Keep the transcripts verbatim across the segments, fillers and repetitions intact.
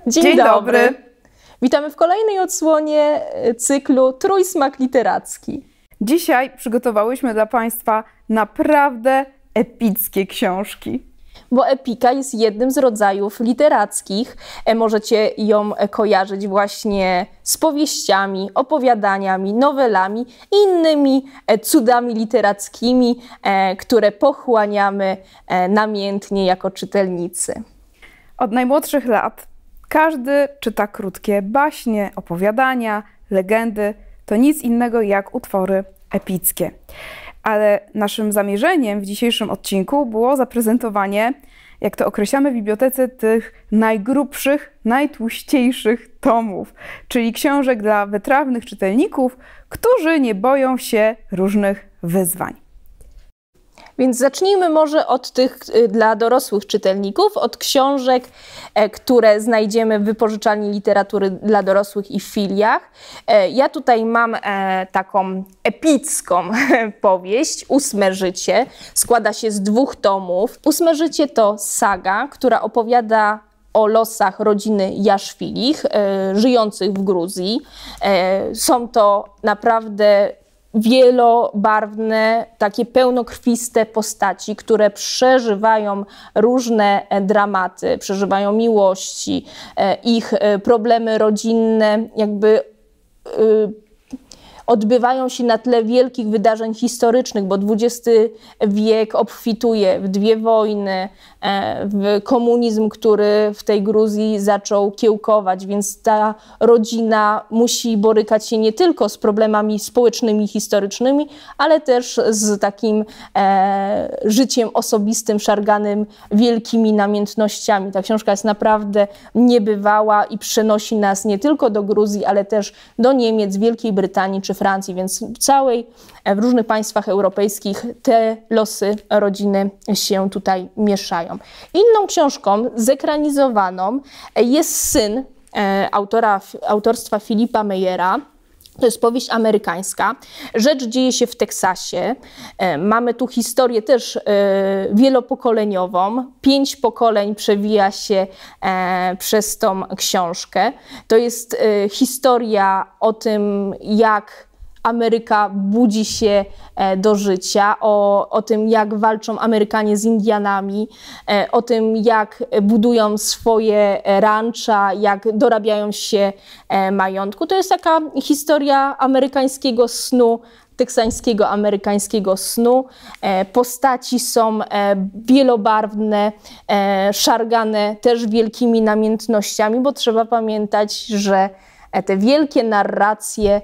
Dzień, Dzień dobry. dobry. Witamy w kolejnej odsłonie cyklu Trójsmak Literacki. Dzisiaj przygotowałyśmy dla Państwa naprawdę epickie książki. Bo epika jest jednym z rodzajów literackich. Możecie ją kojarzyć właśnie z powieściami, opowiadaniami, nowelami i innymi cudami literackimi, które pochłaniamy namiętnie jako czytelnicy. Od najmłodszych lat każdy czyta krótkie baśnie, opowiadania, legendy. To nic innego jak utwory epickie. Ale naszym zamierzeniem w dzisiejszym odcinku było zaprezentowanie, jak to określamy w bibliotece, tych najgrubszych, najtłuściejszych tomów, czyli książek dla wytrawnych czytelników, którzy nie boją się różnych wyzwań. Więc zacznijmy może od tych dla dorosłych czytelników, od książek, które znajdziemy w wypożyczalni literatury dla dorosłych i w filiach. Ja tutaj mam taką epicką powieść, Ósme życie. Składa się z dwóch tomów. Ósme życie to saga, która opowiada o losach rodziny Jaszwilich, żyjących w Gruzji. Są to naprawdę wielobarwne, takie pełnokrwiste postaci, które przeżywają różne dramaty, przeżywają miłości, ich problemy rodzinne, jakby odbywają się na tle wielkich wydarzeń historycznych, bo dwudziesty wiek obfituje w dwie wojny, w komunizm, który w tej Gruzji zaczął kiełkować, więc ta rodzina musi borykać się nie tylko z problemami społecznymi, historycznymi, ale też z takim e, życiem osobistym, szarganym wielkimi namiętnościami. Ta książka jest naprawdę niebywała i przenosi nas nie tylko do Gruzji, ale też do Niemiec, Wielkiej Brytanii czy Francji, więc w całej, w różnych państwach europejskich te losy rodziny się tutaj mieszają. Inną książką zekranizowaną jest Syn autora, autorstwa Philippa Mayera. To jest powieść amerykańska. Rzecz dzieje się w Teksasie. Mamy tu historię też wielopokoleniową. Pięć pokoleń przewija się przez tą książkę. To jest historia o tym, jak Ameryka budzi się do życia, o, o tym, jak walczą Amerykanie z Indianami, o tym, jak budują swoje rancza, jak dorabiają się majątku. To jest taka historia amerykańskiego snu, teksańskiego amerykańskiego snu. Postaci są wielobarwne, szargane też wielkimi namiętnościami, bo trzeba pamiętać, że te wielkie narracje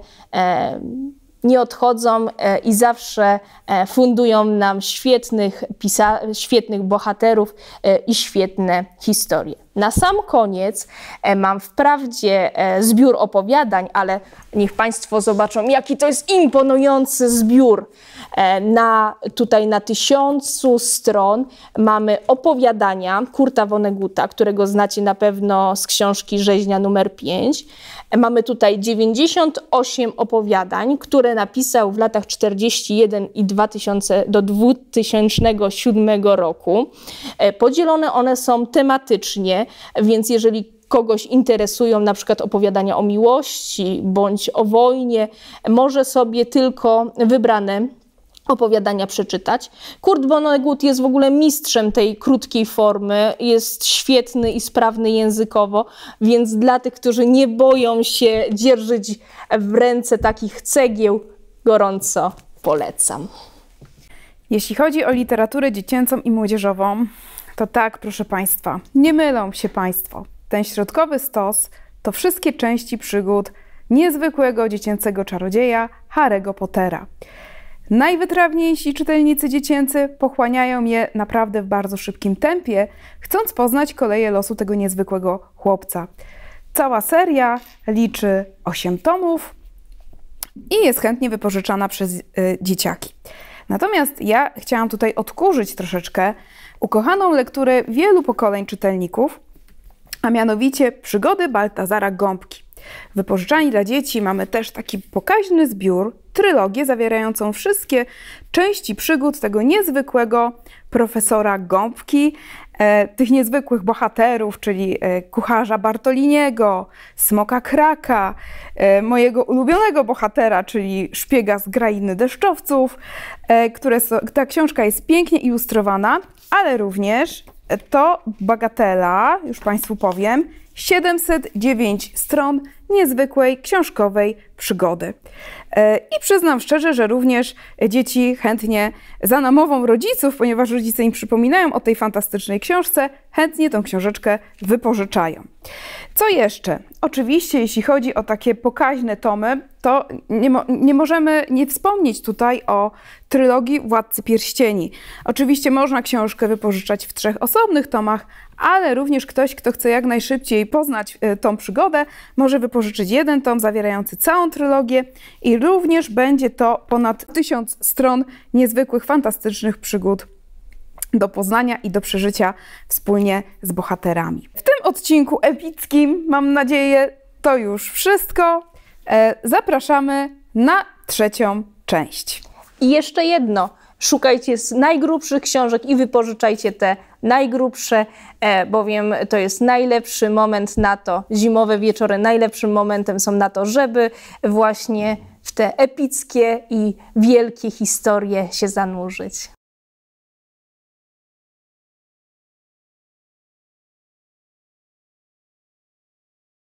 nie odchodzą i zawsze fundują nam świetnych, pisa- świetnych bohaterów i świetne historie. Na sam koniec mam wprawdzie zbiór opowiadań, ale niech Państwo zobaczą, jaki to jest imponujący zbiór. Na, tutaj na tysiącu stron mamy opowiadania Kurta Vonneguta, którego znacie na pewno z książki Rzeźnia numer pięć. Mamy tutaj dziewięćdziesiąt osiem opowiadań, które napisał w latach czterdziestym jeden i dwa tysiące do dwutysięcznego siódmego roku. Podzielone one są tematycznie, więc jeżeli kogoś interesują na przykład opowiadania o miłości bądź o wojnie, może sobie tylko wybrane opowiadania przeczytać. Kurt Vonnegut jest w ogóle mistrzem tej krótkiej formy, jest świetny i sprawny językowo, więc dla tych, którzy nie boją się dzierżyć w ręce takich cegieł, gorąco polecam. Jeśli chodzi o literaturę dziecięcą i młodzieżową, to tak, proszę Państwa, nie mylą się Państwo. Ten środkowy stos to wszystkie części przygód niezwykłego dziecięcego czarodzieja Harry'ego Pottera. Najwytrawniejsi czytelnicy dziecięcy pochłaniają je naprawdę w bardzo szybkim tempie, chcąc poznać koleje losu tego niezwykłego chłopca. Cała seria liczy osiem tomów i jest chętnie wypożyczana przez y, dzieciaki. Natomiast ja chciałam tutaj odkurzyć troszeczkę ukochaną lekturę wielu pokoleń czytelników, a mianowicie Przygody Baltazara Gąbki. W wypożyczalni dla dzieci mamy też taki pokaźny zbiór, trylogię zawierającą wszystkie części przygód tego niezwykłego profesora Gąbki. e, tych niezwykłych bohaterów, czyli e, kucharza Bartoliniego, smoka Kraka, e, mojego ulubionego bohatera, czyli szpiega z Krainy Deszczowców, e, które so, ta książka jest pięknie ilustrowana, ale również to bagatela, już Państwu powiem, siedemset dziewięć stron niezwykłej książkowej przygody. I przyznam szczerze, że również dzieci chętnie za namową rodziców, ponieważ rodzice im przypominają o tej fantastycznej książce, chętnie tą książeczkę wypożyczają. Co jeszcze? Oczywiście, jeśli chodzi o takie pokaźne tomy, to nie, mo nie możemy nie wspomnieć tutaj o trylogii Władcy Pierścieni. Oczywiście można książkę wypożyczać w trzech osobnych tomach, ale również ktoś, kto chce jak najszybciej poznać y, tą przygodę, może wypożyczyć jeden tom zawierający całą trylogię i również będzie to ponad tysiąc stron niezwykłych, fantastycznych przygód do poznania i do przeżycia wspólnie z bohaterami. W tym odcinku epickim, mam nadzieję, to już wszystko. E, zapraszamy na trzecią część. I jeszcze jedno. Szukajcie z najgrubszych książek i wypożyczajcie te najgrubsze, e, bowiem to jest najlepszy moment na to, zimowe wieczory najlepszym momentem są na to, żeby właśnie w te epickie i wielkie historie się zanurzyć.